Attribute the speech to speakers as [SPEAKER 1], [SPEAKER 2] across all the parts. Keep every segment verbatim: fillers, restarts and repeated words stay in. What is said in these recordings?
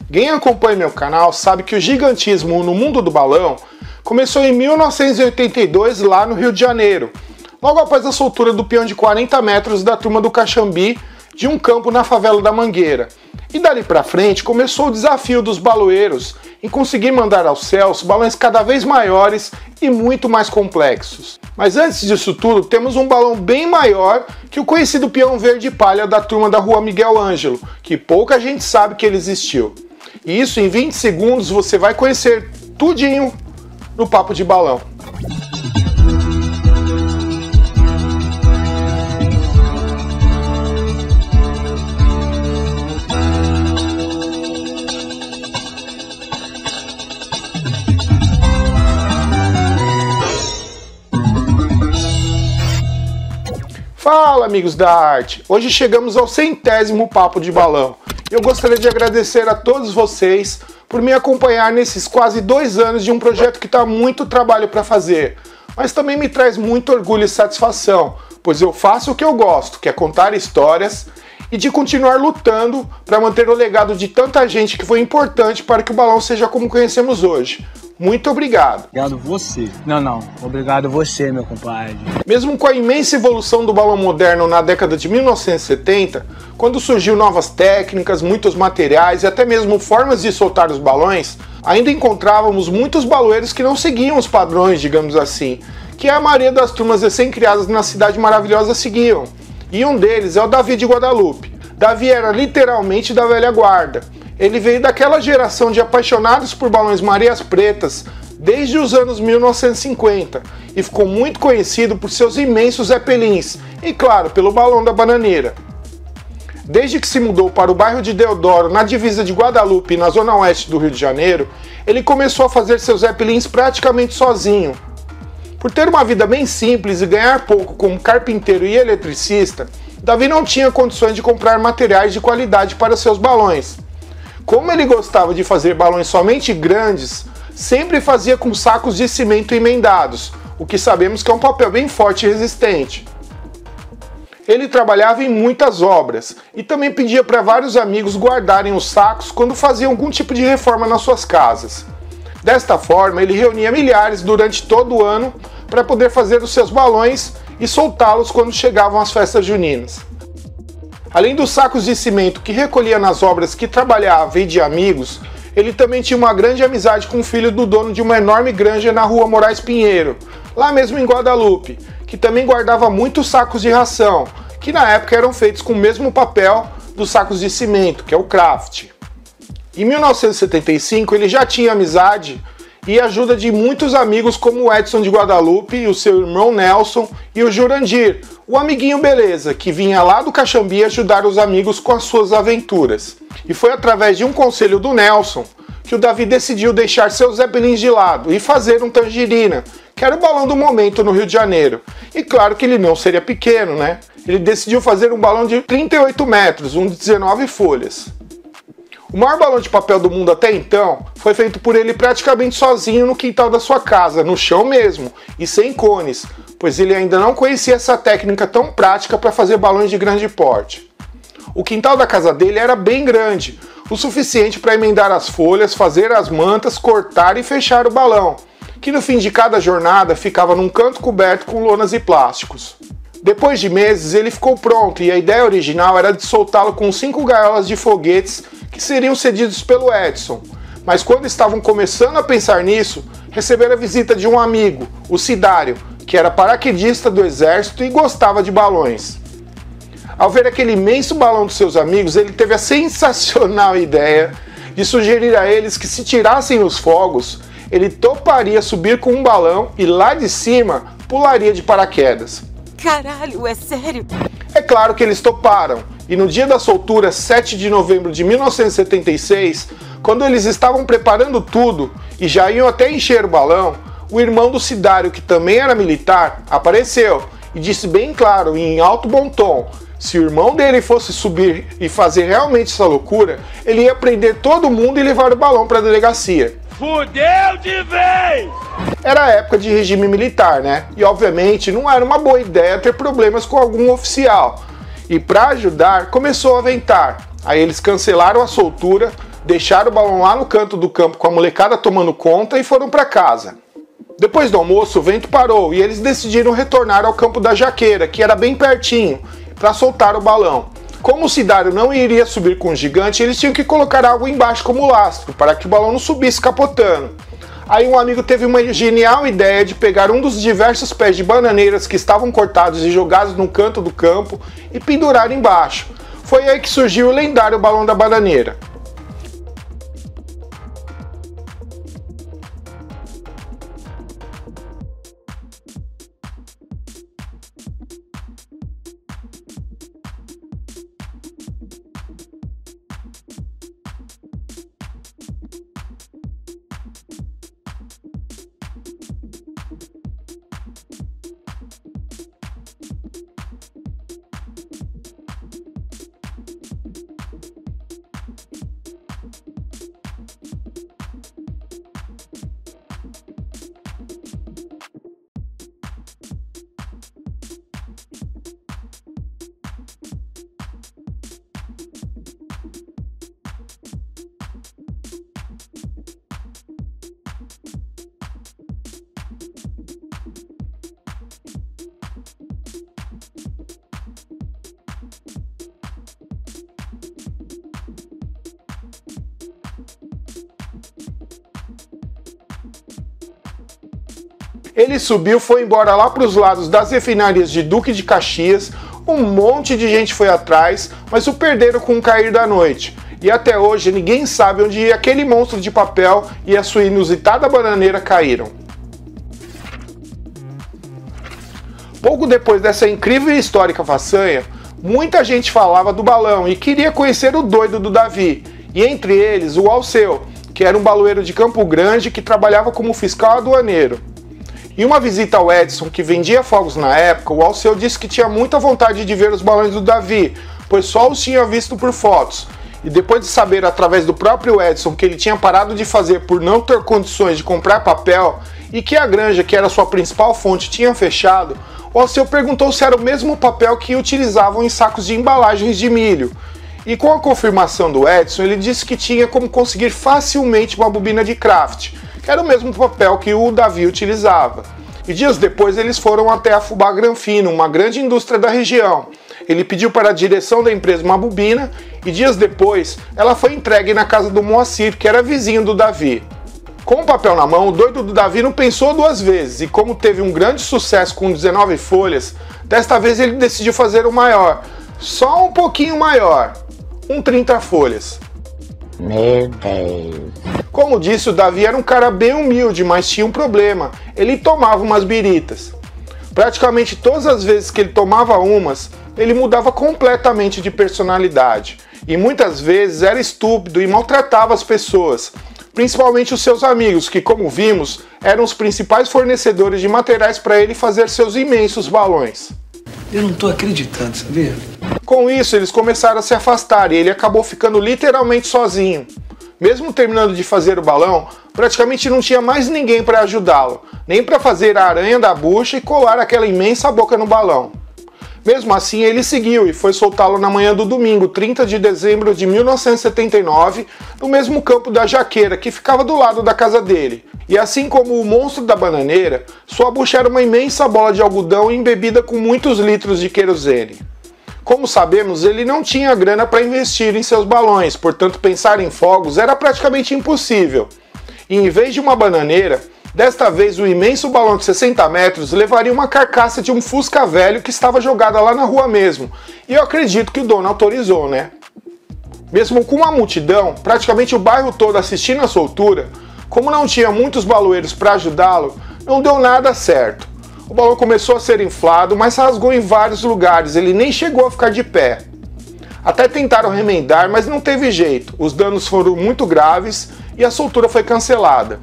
[SPEAKER 1] Quem acompanha meu canal sabe que o gigantismo no mundo do balão começou em mil novecentos e oitenta e dois lá no Rio de Janeiro, logo após a soltura do peão de quarenta metros da turma do Caxambi de um campo na favela da Mangueira. E dali pra frente começou o desafio dos baloeiros em conseguir mandar aos céus balões cada vez maiores e muito mais complexos. Mas antes disso tudo, temos um balão bem maior que o conhecido peão verde palha da turma da Rua Miguel Ângelo, que pouca gente sabe que ele existiu. E isso em vinte segundos você vai conhecer tudinho no Papo de Balão. Fala, amigos da arte! Hoje chegamos ao centésimo Papo de Balão. Eu gostaria de agradecer a todos vocês por me acompanhar nesses quase dois anos de um projeto que está muito trabalho para fazer, mas também me traz muito orgulho e satisfação, pois eu faço o que eu gosto, que é contar histórias e de continuar lutando para manter o legado de tanta gente que foi importante para que o balão seja como conhecemos hoje. Muito obrigado.
[SPEAKER 2] Obrigado você. Não, não. Obrigado você, meu compadre.
[SPEAKER 1] Mesmo com a imensa evolução do balão moderno na década de mil novecentos e setenta, quando surgiu novas técnicas, muitos materiais e até mesmo formas de soltar os balões, ainda encontrávamos muitos baloeiros que não seguiam os padrões, digamos assim, que a maioria das turmas recém-criadas na Cidade Maravilhosa seguiam. E um deles é o Davi de Guadalupe. Davi era literalmente da velha guarda. Ele veio daquela geração de apaixonados por balões Marias Pretas desde os anos mil novecentos e cinquenta e ficou muito conhecido por seus imensos zepelins e, claro, pelo balão da bananeira. Desde que se mudou para o bairro de Deodoro, na divisa de Guadalupe, na zona oeste do Rio de Janeiro, ele começou a fazer seus zepelins praticamente sozinho. Por ter uma vida bem simples e ganhar pouco como carpinteiro e eletricista, Davi não tinha condições de comprar materiais de qualidade para seus balões. Como ele gostava de fazer balões somente grandes, sempre fazia com sacos de cimento emendados, o que sabemos que é um papel bem forte e resistente. Ele trabalhava em muitas obras e também pedia para vários amigos guardarem os sacos quando faziam algum tipo de reforma nas suas casas. Desta forma, ele reunia milhares durante todo o ano para poder fazer os seus balões e soltá-los quando chegavam as festas juninas. Além dos sacos de cimento que recolhia nas obras que trabalhava e de amigos, ele também tinha uma grande amizade com o filho do dono de uma enorme granja na Rua Moraes Pinheiro, lá mesmo em Guadalupe, que também guardava muitos sacos de ração, que na época eram feitos com o mesmo papel dos sacos de cimento, que é o craft. Em mil novecentos e setenta e cinco ele já tinha amizade e ajuda de muitos amigos como o Edson de Guadalupe e o seu irmão Nelson e o Jurandir, o amiguinho beleza, que vinha lá do Caxambi ajudar os amigos com as suas aventuras. E foi através de um conselho do Nelson que o Davi decidiu deixar seus zepelins de lado e fazer um tangerina, que era o balão do momento no Rio de Janeiro. E claro que ele não seria pequeno, né? Ele decidiu fazer um balão de trinta e oito metros, um de dezenove folhas. O maior balão de papel do mundo até então foi feito por ele praticamente sozinho no quintal da sua casa, no chão mesmo, e sem cones, pois ele ainda não conhecia essa técnica tão prática para fazer balões de grande porte. O quintal da casa dele era bem grande, o suficiente para emendar as folhas, fazer as mantas, cortar e fechar o balão, que no fim de cada jornada ficava num canto coberto com lonas e plásticos. Depois de meses ele ficou pronto e a ideia original era de soltá-lo com cinco gaiolas de foguetes que seriam cedidos pelo Edson, mas quando estavam começando a pensar nisso, receberam a visita de um amigo, o Cidário, que era paraquedista do exército e gostava de balões. Ao ver aquele imenso balão dos seus amigos, ele teve a sensacional ideia de sugerir a eles que se tirassem os fogos, ele toparia subir com um balão e lá de cima pularia de paraquedas.
[SPEAKER 3] Caralho, é sério?
[SPEAKER 1] É claro que eles toparam, e no dia da soltura, sete de novembro de mil novecentos e setenta e seis, quando eles estavam preparando tudo e já iam até encher o balão, o irmão do Cidário, que também era militar, apareceu e disse bem claro e em alto bom tom, se o irmão dele fosse subir e fazer realmente essa loucura, ele ia prender todo mundo e levar o balão para a delegacia.
[SPEAKER 4] Fudeu de vez!
[SPEAKER 1] Era a época de regime militar, né? E obviamente não era uma boa ideia ter problemas com algum oficial. E para ajudar, começou a ventar. Aí eles cancelaram a soltura, deixaram o balão lá no canto do campo com a molecada tomando conta e foram para casa. Depois do almoço, o vento parou e eles decidiram retornar ao campo da Jaqueira, que era bem pertinho, para soltar o balão. Como o Cidário não iria subir com o gigante, eles tinham que colocar algo embaixo como lastro, para que o balão não subisse capotando. Aí um amigo teve uma genial ideia de pegar um dos diversos pés de bananeiras que estavam cortados e jogados no canto do campo e pendurar embaixo. Foi aí que surgiu o lendário balão da bananeira. Ele subiu, foi embora lá para os lados das refinarias de Duque de Caxias, um monte de gente foi atrás, mas o perderam com o cair da noite. E até hoje ninguém sabe onde aquele monstro de papel e a sua inusitada bananeira caíram. Pouco depois dessa incrível e histórica façanha, muita gente falava do balão e queria conhecer o doido do Davi, e entre eles o Alceu, que era um baloeiro de Campo Grande que trabalhava como fiscal aduaneiro. Em uma visita ao Edson, que vendia fogos na época, o Alceu disse que tinha muita vontade de ver os balões do Davi, pois só os tinha visto por fotos. E depois de saber através do próprio Edson que ele tinha parado de fazer por não ter condições de comprar papel e que a granja, que era sua principal fonte, tinha fechado, o Alceu perguntou se era o mesmo papel que utilizavam em sacos de embalagens de milho. E com a confirmação do Edson, ele disse que tinha como conseguir facilmente uma bobina de craft, que era o mesmo papel que o Davi utilizava. E dias depois eles foram até a Fubá Granfino, uma grande indústria da região. Ele pediu para a direção da empresa uma bobina e dias depois ela foi entregue na casa do Moacir, que era vizinho do Davi. Com o papel na mão, o doido do Davi não pensou duas vezes e como teve um grande sucesso com dezenove folhas, desta vez ele decidiu fazer o maior, só um pouquinho maior, um trinta folhas.
[SPEAKER 5] Meu Deus.
[SPEAKER 1] Como disse, o Davi era um cara bem humilde, mas tinha um problema. Ele tomava umas biritas. Praticamente todas as vezes que ele tomava umas, ele mudava completamente de personalidade. E muitas vezes era estúpido e maltratava as pessoas, principalmente os seus amigos, que, como vimos, eram os principais fornecedores de materiais para ele fazer seus imensos balões.
[SPEAKER 6] Eu não tô acreditando, sabia?
[SPEAKER 1] Com isso, eles começaram a se afastar e ele acabou ficando literalmente sozinho. Mesmo terminando de fazer o balão, praticamente não tinha mais ninguém para ajudá-lo, nem para fazer a aranha da bucha e colar aquela imensa boca no balão. Mesmo assim, ele seguiu e foi soltá-lo na manhã do domingo, trinta de dezembro de mil novecentos e setenta e nove, no mesmo campo da Jaqueira, que ficava do lado da casa dele. E assim como o monstro da bananeira, sua bucha era uma imensa bola de algodão embebida com muitos litros de querosene. Como sabemos, ele não tinha grana para investir em seus balões, portanto pensar em fogos era praticamente impossível. E em vez de uma bananeira, desta vez o imenso balão de sessenta metros levaria uma carcaça de um Fusca velho que estava jogada lá na rua mesmo, e eu acredito que o dono autorizou, né? Mesmo com uma multidão, praticamente o bairro todo assistindo a soltura, como não tinha muitos baloeiros para ajudá-lo, não deu nada certo. O balão começou a ser inflado, mas rasgou em vários lugares, ele nem chegou a ficar de pé. Até tentaram remendar, mas não teve jeito, os danos foram muito graves e a soltura foi cancelada.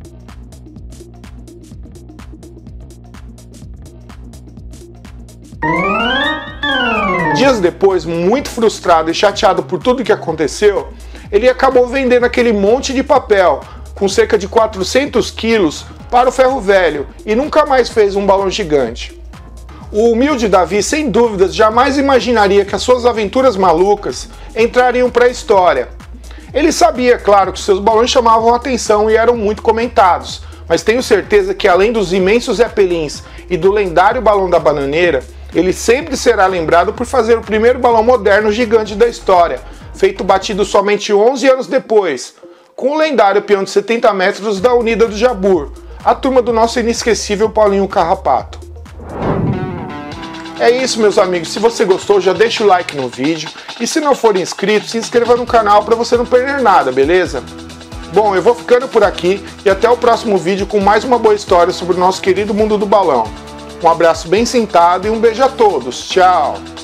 [SPEAKER 1] Dias depois, muito frustrado e chateado por tudo que aconteceu, ele acabou vendendo aquele monte de papel, com cerca de quatrocentos quilos, para o ferro velho e nunca mais fez um balão gigante. O humilde Davi, sem dúvidas, jamais imaginaria que as suas aventuras malucas entrariam para a história. Ele sabia, claro, que seus balões chamavam a atenção e eram muito comentados, mas tenho certeza que além dos imensos Zeppelins e do lendário balão da bananeira, ele sempre será lembrado por fazer o primeiro balão moderno gigante da história, feito batido somente onze anos depois, com o lendário peão de setenta metros da Unida do Jabur, a turma do nosso inesquecível Paulinho Carrapato. É isso, meus amigos, se você gostou já deixa o like no vídeo e se não for inscrito, se inscreva no canal para você não perder nada, beleza? Bom, eu vou ficando por aqui e até o próximo vídeo com mais uma boa história sobre o nosso querido mundo do balão. Um abraço bem sentado e um beijo a todos, tchau!